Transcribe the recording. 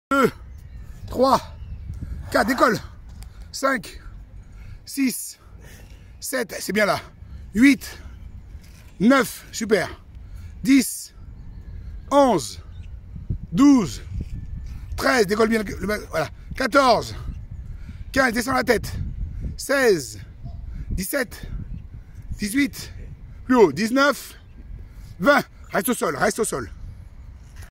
2, 3, 4, décolle. 5, 6, 7, c'est bien là. 8, 9, super. 10, 11, 12, 13, décolle bien, voilà. 14, 15, descends la tête. 16, 17, 18, plus haut, 19, 20, reste au sol, reste au sol.